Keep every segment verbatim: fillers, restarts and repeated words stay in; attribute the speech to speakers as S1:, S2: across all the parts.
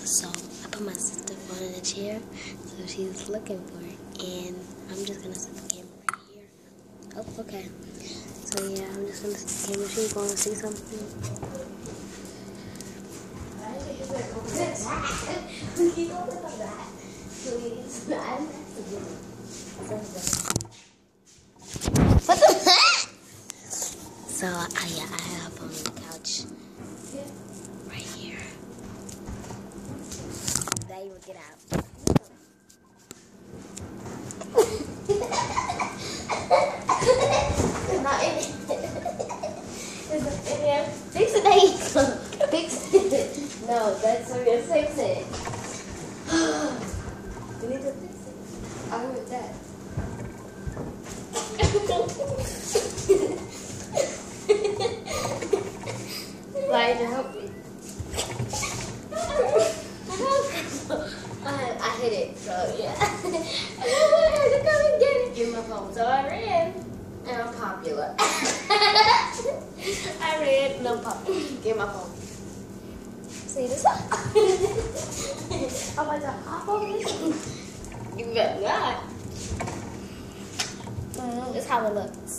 S1: So I put my sister phone in a chair, so she's looking for it, and I'm just gonna set the camera right here. Oh, okay. So yeah, I'm just gonna set the camera. She's gonna see something. What the heck? So uh, yeah, I have on the couch right here. That you would get out. It's not in it. It's not in here. Fix it, there you go. Fix it. No, that's what you're fix it. You need to fix it. I'll do that. Why to help me? I, I hit it, so yeah. I had to come and get it. Give me my phone. So I ran, and I'm popular. I ran, and I'm popular. Give me my phone. See this one? I'm about to hop on this. You better not. Mm, it's how it looks.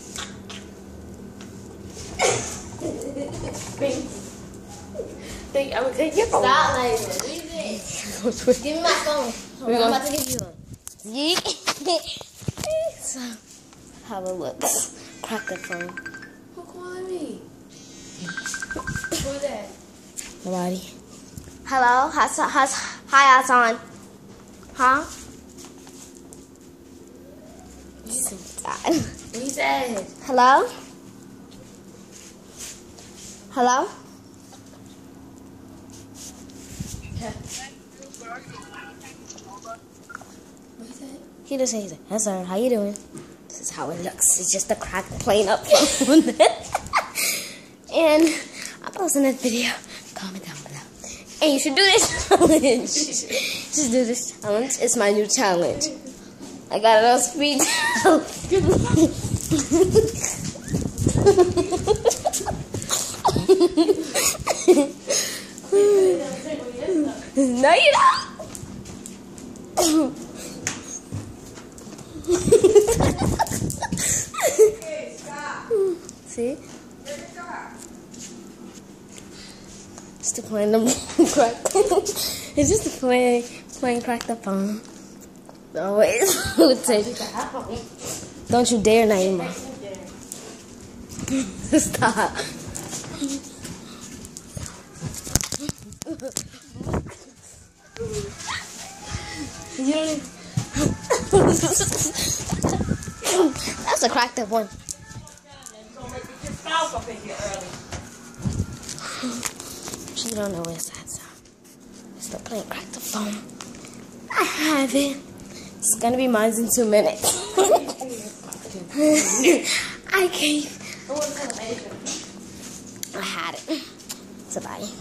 S1: Think I'm gonna take your phone. Stop like this. Give me my phone. I'm gonna... about to give you one. Yeet. So, how it looks. Crack the phone.
S2: Who calling me? Who's that?
S1: Nobody. Hello? How's, how's, hi, Hassan. Huh?
S2: He said.
S1: Hello? Hello?
S2: Yeah. What he said?
S1: He just said, "Hey, sir, how you doing?" This is how it looks. It's just a crack plain up phone. And I'm posting this video. Comment down below. And you should do this challenge. Just do this challenge. It's my new challenge. I got it on speed. No, you don't.
S2: Hey, stop.
S1: See? Just to play the crack. It's just to play, playing crack the phone. Always would say. Don't you dare, Naima. Stop. You don't even... That's a cracked up one. She don't know where it's at, so stop playing crack the phone. I have it. It's gonna be mine in two minutes. I can't. I had it. So bye.